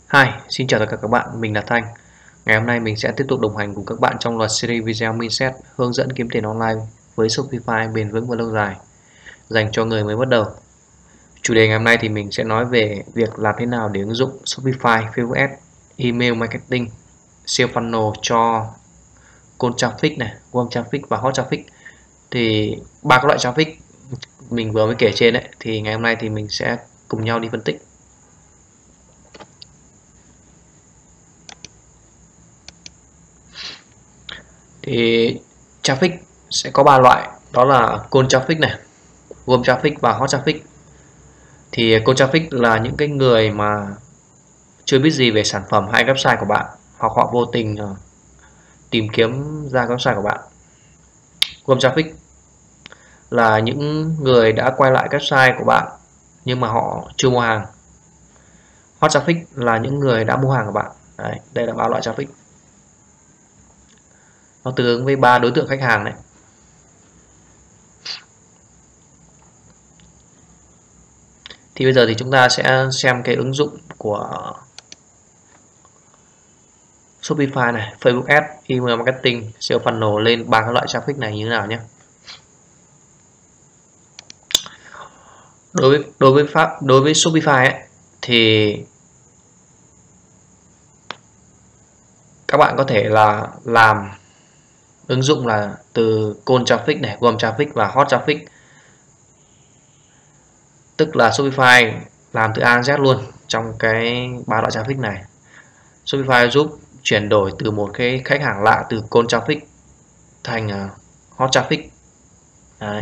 Hi, xin chào tất cả các bạn, mình là Thanh. Ngày hôm nay mình sẽ tiếp tục đồng hành cùng các bạn trong loạt series video Mindset hướng dẫn kiếm tiền online với Shopify bền vững và lâu dài dành cho người mới bắt đầu. Chủ đề ngày hôm nay thì mình sẽ nói về việc làm thế nào để ứng dụng Shopify, Facebook Ads, email marketing, sales funnel cho cold traffic này, warm traffic và hot traffic. Thì ba cái loại traffic mình vừa mới kể trên đấy thì ngày hôm nay thì mình sẽ cùng nhau đi phân tích. Thì traffic sẽ có 3 loại, đó là cold traffic này, warm traffic và hot traffic. Thì cold traffic là những cái người mà chưa biết gì về sản phẩm hay website của bạn, hoặc họ vô tình tìm kiếm ra website của bạn. Warm traffic là những người đã quay lại website của bạn nhưng mà họ chưa mua hàng. Hot traffic là những người đã mua hàng của bạn. Đấy, đây là 3 loại traffic. Nó tương ứng với 3 đối tượng khách hàng này. Thì bây giờ thì chúng ta sẽ xem cái ứng dụng của Shopify này, Facebook Ads, email marketing, sales funnel lên ba các loại traffic này như thế nào nhé. Đối với Shopify ấy, thì các bạn có thể là làm ứng dụng là từ cold traffic này, warm traffic và hot traffic. Tức là Shopify làm từ A đến Z luôn trong cái ba loại traffic này. Shopify giúp chuyển đổi từ một cái khách hàng lạ từ cold traffic thành hot traffic. Đấy.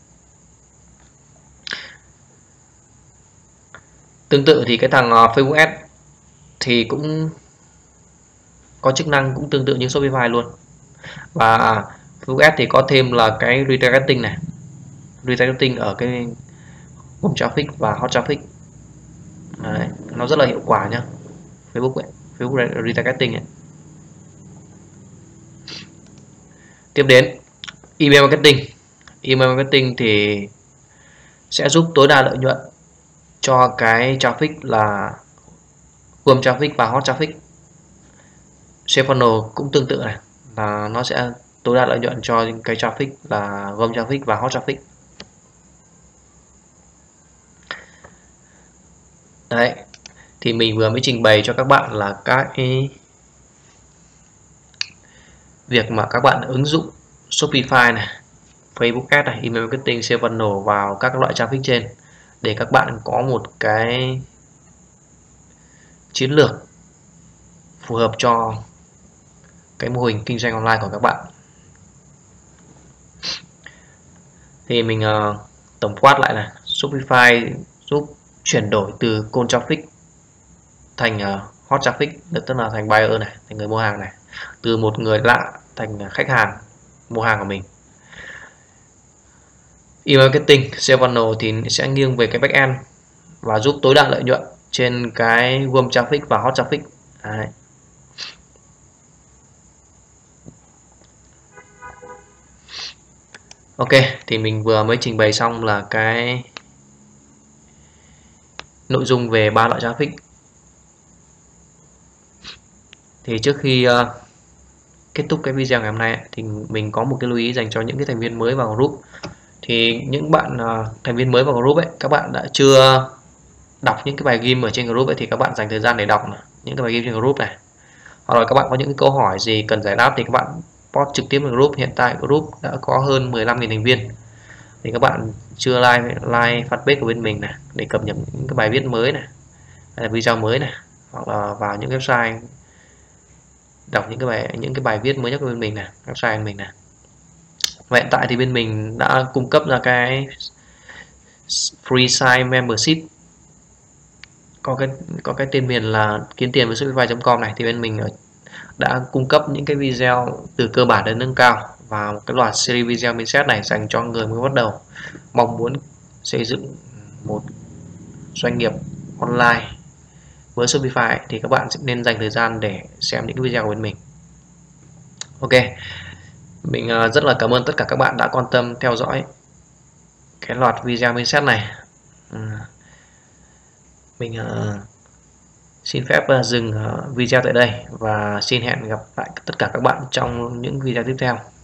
Tương tự thì cái thằng Facebook Ads thì cũng có chức năng cũng tương tự như Shopify luôn. Và Facebook Ads thì có thêm là cái retargeting này, retargeting ở cái warm traffic và hot traffic. Đấy, nó rất là hiệu quả nhá. Facebook retargeting ấy. Tiếp đến email marketing. Email marketing thì sẽ giúp tối đa lợi nhuận cho cái traffic là warm traffic và hot traffic. Sales funnel cũng tương tự này, là nó sẽ tối đa lợi nhuận cho cái traffic là warm traffic và hot traffic. Đấy, thì mình vừa mới trình bày cho các bạn là các việc mà các bạn ứng dụng Shopify này, Facebook Ads này, email marketing, sales funnel vào các loại traffic trên để các bạn có một cái chiến lược phù hợp cho cái mô hình kinh doanh online của các bạn. Thì mình tổng quát lại là Shopify giúp chuyển đổi từ cold traffic thành hot traffic, tức là thành buyer này, thành người mua hàng này, từ một người lạ thành khách hàng mua hàng của mình. Email marketing, sales funnel thì sẽ nghiêng về cái back end và giúp tối đa lợi nhuận trên cái warm traffic và hot traffic. Đấy. Ok, thì mình vừa mới trình bày xong là cái nội dung về ba loại traffic. Thì trước khi kết thúc cái video ngày hôm nay thì mình có một cái lưu ý dành cho những cái thành viên mới vào group. Thì những bạn thành viên mới vào group ấy, các bạn đã chưa đọc những cái bài game ở trên group ấy, thì các bạn dành thời gian để đọc những cái bài game trên group này. Hoặc là các bạn có những câu hỏi gì cần giải đáp thì các bạn post trực tiếp vào group. Hiện tại group đã có hơn 15.000 thành viên. Thì các bạn chưa like fanpage của bên mình này để cập nhật những cái bài viết mới này, hay là video mới này, hoặc là vào những website đọc những cái bài viết mới nhất của bên mình này, website mình này. Và hiện tại thì bên mình đã cung cấp ra cái free site membership có cái tên miền là kiếm tiền với Shopify.com này. Thì bên mình đã cung cấp những cái video từ cơ bản đến nâng cao và một cái loạt series video mindset này dành cho người mới bắt đầu mong muốn xây dựng một doanh nghiệp online với Shopify. Thì các bạn sẽ nên dành thời gian để xem những cái video của bên mình. Ok, mình rất là cảm ơn tất cả các bạn đã quan tâm theo dõi cái loạt video mindset này. Mình xin phép dừng video tại đây và xin hẹn gặp lại tất cả các bạn trong những video tiếp theo.